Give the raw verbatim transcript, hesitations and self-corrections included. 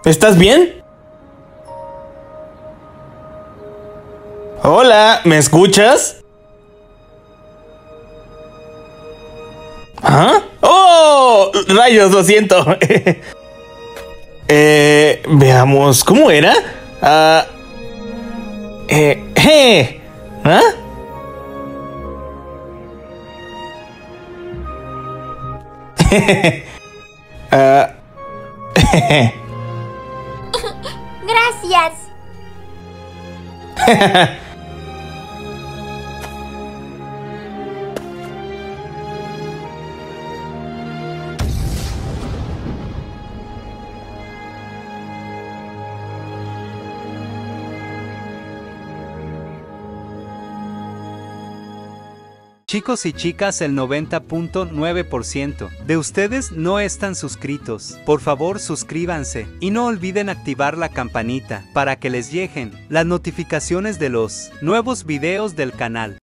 ¿Estás bien? Hola, ¿me escuchas? ¿Ah? ¡Oh! Rayos, lo siento. eh, veamos, ¿cómo era? Ah... eh, eh, ¿ah? Ah, Gracias. Chicos y chicas, el noventa punto nueve por ciento de ustedes no están suscritos. Por favor, suscríbanse y no olviden activar la campanita para que les lleguen las notificaciones de los nuevos videos del canal.